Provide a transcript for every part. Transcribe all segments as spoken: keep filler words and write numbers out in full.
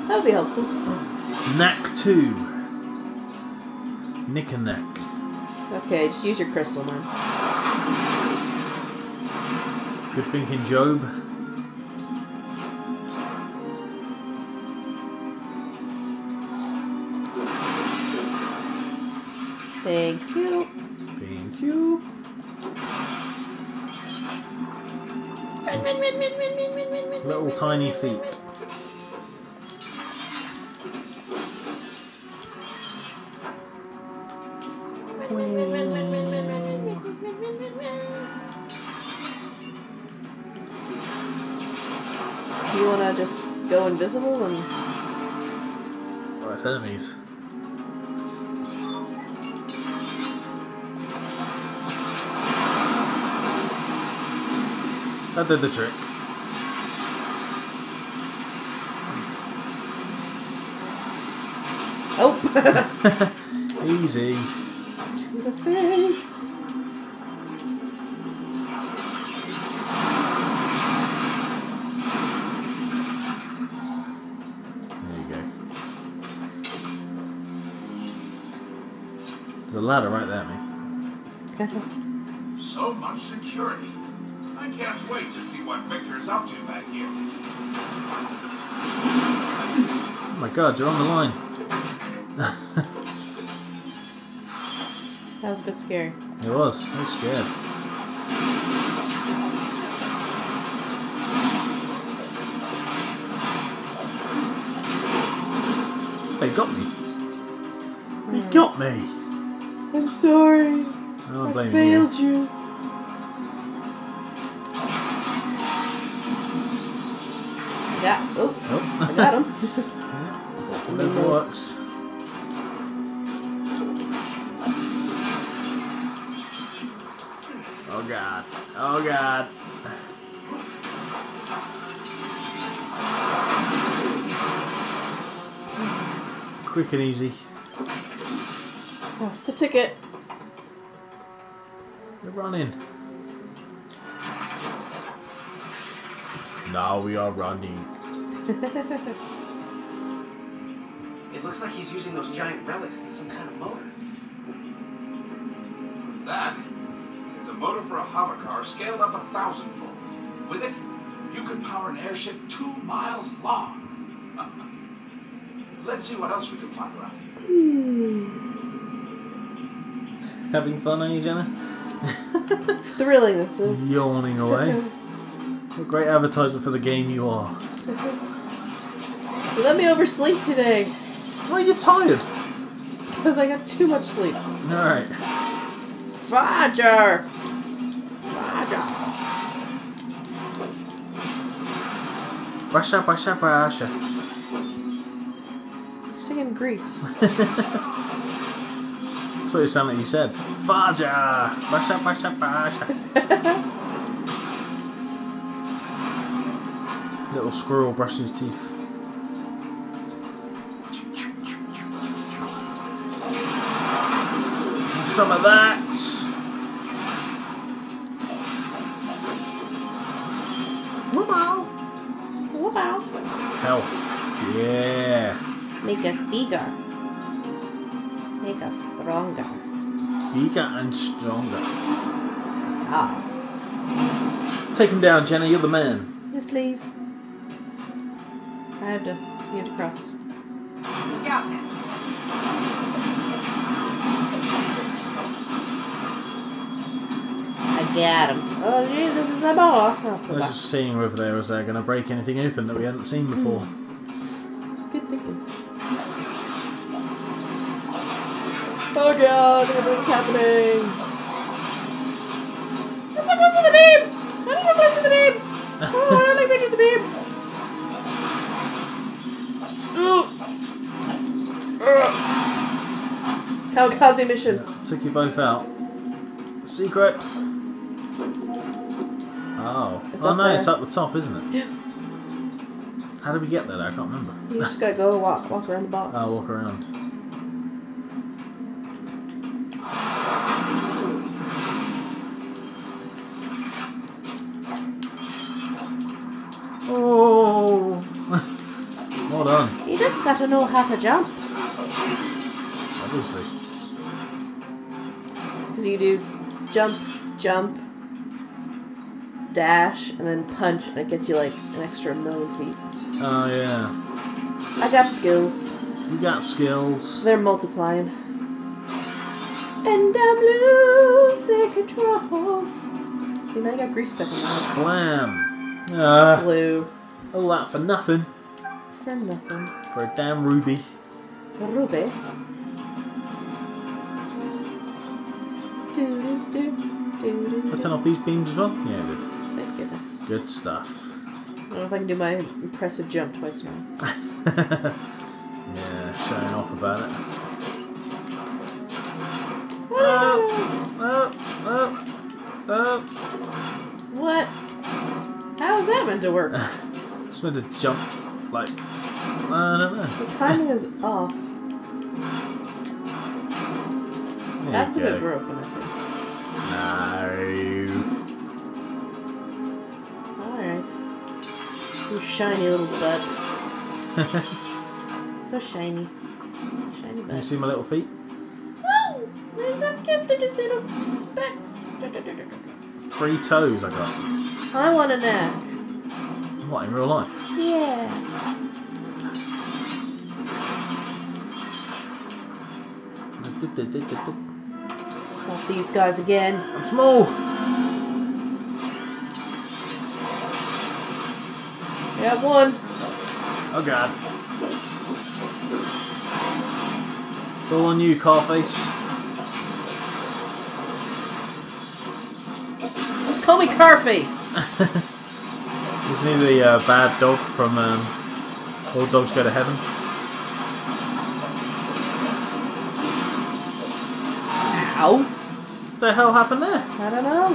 That would be helpful. Knack two. Nick and Knack. Okay, just use your crystal, man. Good thinking, Job. Thank you. Thank you. Little tiny feet. You wanna just go invisible and... Oh, it's enemies. That did the trick. Oh! Easy. To the face! There's a ladder right there, mate. So much security. I can't wait to see what Victor's up to back here. Oh my god, you're on the line. That was a bit scary. It was. I was scared. They got me. They got me. I'm sorry. Oh, I'm I blaming failed you. you. Yeah. Oh, Oh. I got him. Yeah. Never works. Oh god. Oh god. Quick and easy. That's the ticket. We're running. Now we are running. It looks like he's using those giant relics in some kind of motor. That is a motor for a hover car scaled up a thousandfold. With it, you could power an airship two miles long. Let's see what else we can find around here. Having fun, are you, Jenna? Thrilling this is. Yawning away. What great advertisement for the game you are. You let me oversleep today. Why are you tired? Because I got too much sleep. Alright. Roger! Roger! Brasha, brasha, brasha. Singing Grease. That's what it sounded like you said. Faja! Brasha, brasha, brasha. Little squirrel brushing his teeth. Some of that. Wow. Wow. Health. Yeah. Make us bigger. Make us stronger. Bigger and stronger. Ah. Take him down, Jenna. You're the man. Yes, please. I have to. You have to cross. Yeah. I got him. Oh, Jesus, is that more? Oh, I was just seeing whether they was uh, going to break anything open that we hadn't seen before. Good thinking. Oh god, everything's happening. I'm so close to the beam! I'm so close to the beam! Oh, I don't like going to the beam! Ooh. Kamikaze mission. Yeah, took you both out. Secret! Oh. It's oh up no, there. it's up the top, isn't it? Yeah. How did we get there though? I can't remember. You just gotta go walk, walk around the box. I'll walk around. Oh! Well done. You just gotta know how to jump. Obviously. Because you do jump, jump, dash, and then punch, and it gets you like an extra million feet. Oh, yeah. I got skills. You got skills. They're multiplying. And I'm losing control. See, now you got grease stuck in my head. Blam. It's Uh, blue. all that for nothing. For nothing. For a damn ruby. Ruby. Do, do, do, do, do, I turn off these beams as well? Yeah, good. Thank goodness. Good stuff. I don't know if I can do my impressive jump twice now. Yeah, showing off about it. Oh, Oh, oh, oh. what? How is that meant to work? Just meant to jump, like, I don't know. The timing is off. There That's a you bit go. broken, I think. No. Alright. You shiny little butt. So shiny. Shiny Can you butt. see my little feet? Oh! There's so cute. They're just little specks. Three toes I got. I want a neck. What, in real life? Yeah. Not these guys again. I'm small! I got one. Oh god. It's all on you, Carface. Just call me Carface. Isn't he the uh, bad dog from um, All Dogs Go to Heaven? Ow. What the hell happened there? I don't know.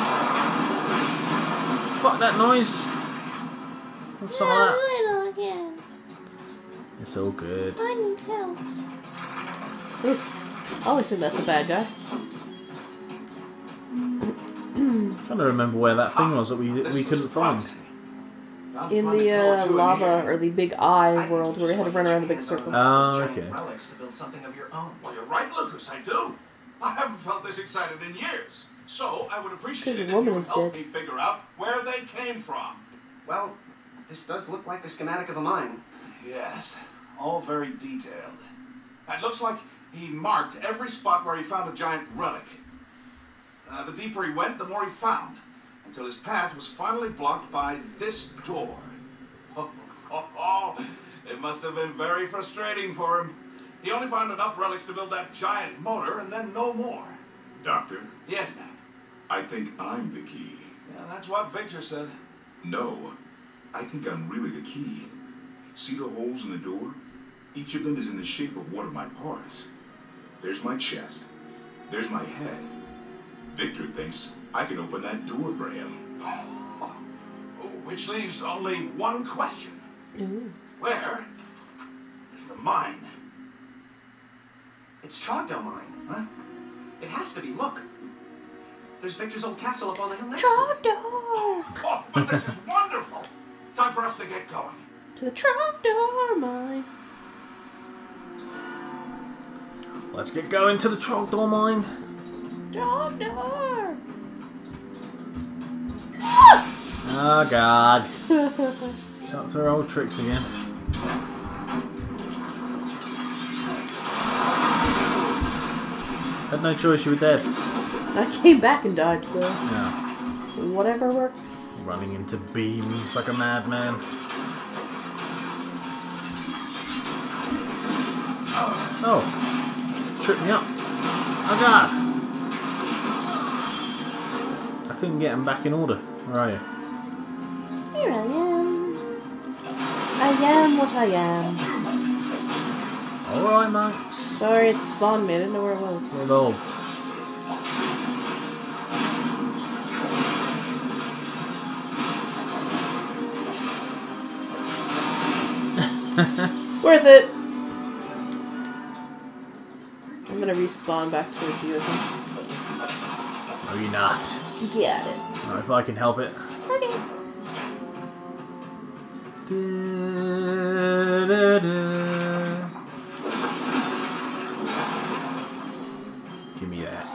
Fuck that noise. What's some of that? little again. It's all good. I need help. Ooh. I always think that's a bad guy. I'm trying to remember where that thing was that we we couldn't find. In the uh, lava or the big eye world where we had to run around the big circle. Oh, okay. Relics to build something of your own. Well, you're right, Lucas, I do. I haven't felt this excited in years. So I would appreciate Because it the if woman you would is help dead. me figure out where they came from. Well, this does look like a schematic of a mine. Yes, all very detailed. It looks like he marked every spot where he found a giant relic. Uh, the deeper he went, the more he found, until his path was finally blocked by this door. Oh, oh, oh. It must have been very frustrating for him. He only found enough relics to build that giant motor, and then no more. Doctor, Yes, Knack. I think I'm the key. Yeah, that's what Victor said. No, I think I'm really the key. See the holes in the door? Each of them is in the shape of one of my parts. There's my chest. There's my head. Victor thinks I can open that door for him. Which leaves only one question. Ooh. Where is the mine? It's Trogdor mine. Huh? It has to be. Look. There's Victor's old castle up on the hill next to it. Trogdor! Oh, but this is wonderful! Time for us to get going. To the Trogdor mine. Let's get going to the Trogdor mine. Trogdor! Oh god. Shut to her old tricks again. Had no choice, you were dead. I came back and died, so Yeah. whatever works. Running into beams like a madman. Oh. Tripped me up. Oh god. I couldn't get him back in order. Where are you? Here I am. I am what I am. Alright, monks. Sorry, it spawned me. I didn't know where it was. Little old. Worth it! I'm gonna respawn back towards you, I think. No, you're not. Get it. Not if I can help it. Okay. Give me that.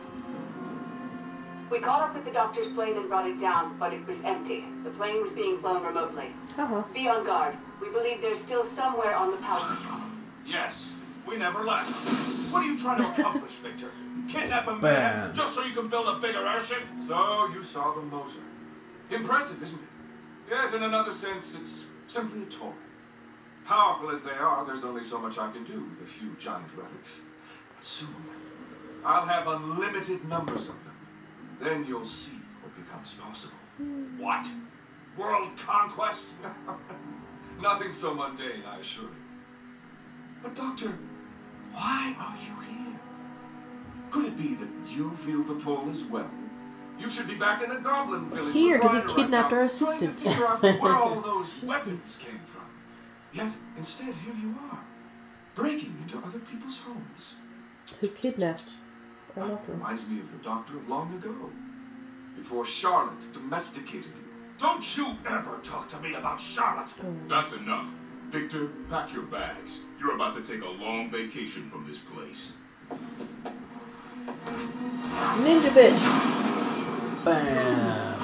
We caught up with the doctor's plane and brought it down, but it was empty. The plane was being flown remotely. Uh-huh. Be on guard. We believe they're still somewhere on the palace. Yes, we never left. What are you trying to accomplish, Victor? Kidnap a man Bam. just so you can build a bigger airship? So you saw the motor. Impressive, isn't it? Yet in another sense, it's simply a toy. Powerful as they are, there's only so much I can do with a few giant relics. But soon, I'll have unlimited numbers of them. Then you'll see what becomes possible. What? World conquest? Nothing so mundane, I assure you. But Doctor, why are you here? Could it be that you feel the pull as well? You should be back in the Goblin Village. Here, with 'cause he Ryder kidnapped right our now, assistant. trying to figure out where all those weapons came from. Yet, instead, here you are, breaking into other people's homes. Who kidnapped? Or That not one? reminds me of the Doctor of long ago, before Charlotte domesticated you. Don't you ever talk to me about Charlotte. That's enough. Victor, pack your bags. You're about to take a long vacation from this place. Ninja bitch. Bam.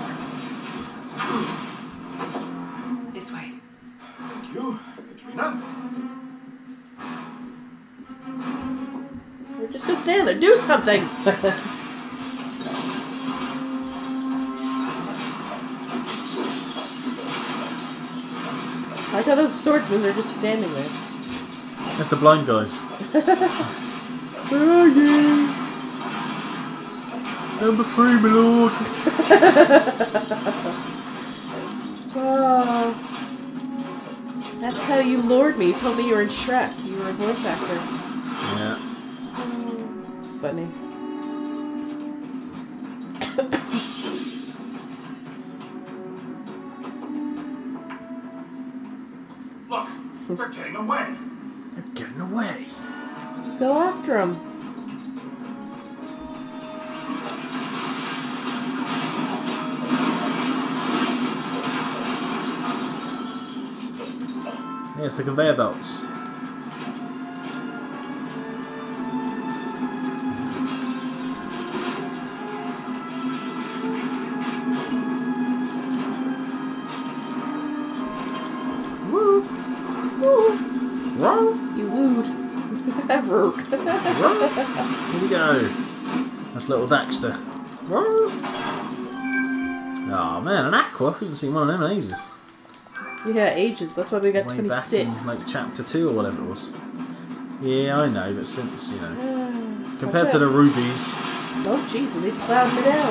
This way. Thank you, Katrina. We're just gonna stand there. Do something. I like how those swordsmen are just standing there. That's the blind guys. Where are you? Number three, my lord. Oh. That's how you lured me. You told me you were in Shrek. You were a voice actor. Yeah. Funny. Look, they're getting away. They're getting away. Go after him. Yeah, it's the conveyor belts. Woo! Woo! Whoa. You wooed. Ever. Here we go. That's little Daxter. Oh man, an aqua. We haven't seen one of them in ages. Yeah, ages. That's why we got Way twenty-six. back in, like chapter two or whatever it was. Yeah, I know, but since, you know, compared to the rubies. Oh Jesus, he plowed me down.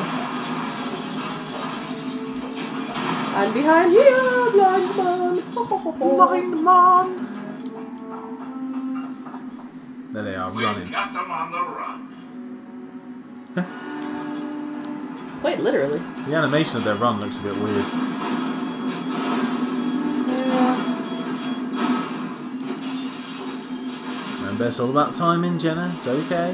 I'm behind here, blind man. Blind man. There they are, We running. got them on the run. Quite literally. The animation of their run looks a bit weird. Remember, it's all about timing, Jenna. It's okay.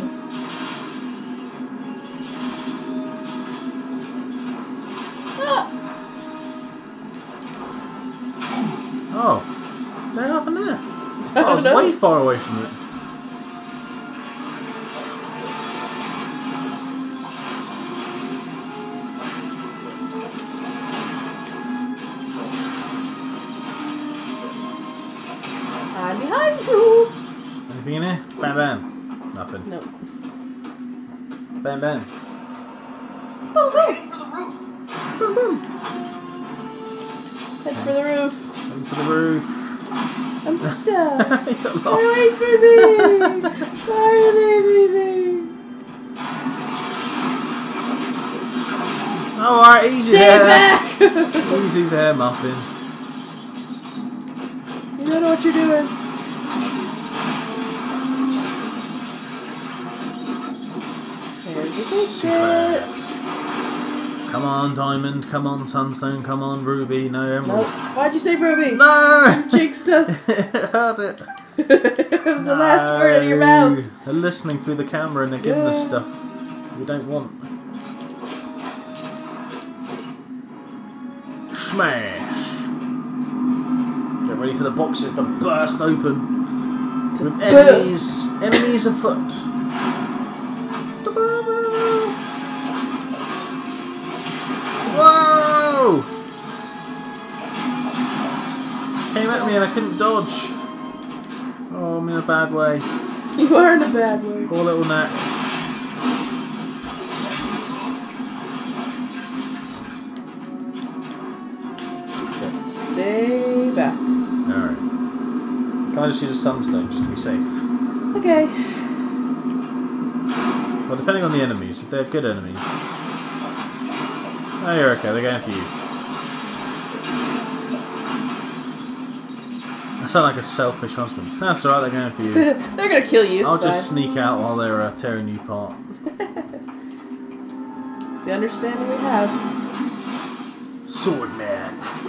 Oh, what happened there? I was know. way far away from it. I'm behind you. Anything in here? Bam bam. Nothing. No. Bam bam. Boom boom. Heading for the roof. Boom boom. Head for the roof. Heading for the roof. I'm stuck. You got lost. Wait for me. Why are they leaving? Alright, easy Stay there. back. Easy there, Muffin. You don't know what you're doing. There's this shit. Come on, Diamond. Come on, Sunstone. Come on, Ruby. No, Emerald. Nope. Why'd you say Ruby? No! You jinxed us. Heard it. It was the last word out of your mouth. They're listening through the camera and they're giving us stuff we don't want. Smash! Get ready for the boxes to burst open. To With burst. enemies, enemies afoot. Whoa! Came at me and I couldn't dodge. Oh, I'm in a bad way. You are in a bad way. Poor little Knack. Just stay back. Alright. Can I just use a sunstone just to be safe? Okay. Well, depending on the enemies, if they're good enemies. Oh, you're okay, they're going for you. I sound like a selfish husband. That's alright, they're going for you. They're gonna kill you, it's I'll fine. just sneak out while they're uh, tearing you apart. It's the understanding we have. Sword man.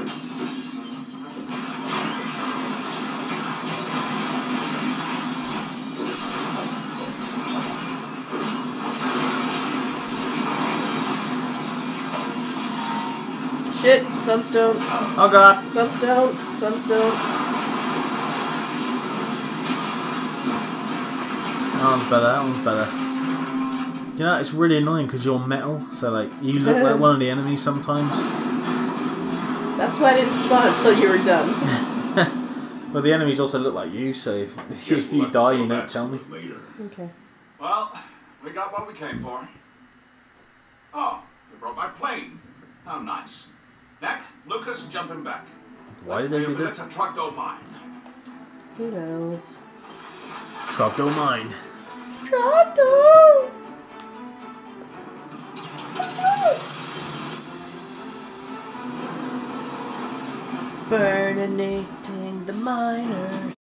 Shit, sunstone. Oh god. Sunstone. Sunstone. That one's better, that one's better. You know, it's really annoying because you're metal, so like, you look like one of the enemies sometimes. That's why I didn't spawn until you were done. Well, the enemies also look like you, so if, if you die, you don't tell me. Later. Okay. Well, we got what we came for. Oh, they brought my plane. How nice. Knack, Lucas, jumping back. Why did they do Visit that? a truck go mine. Who knows? Truck don't mind. Trotto! Burninating the miners.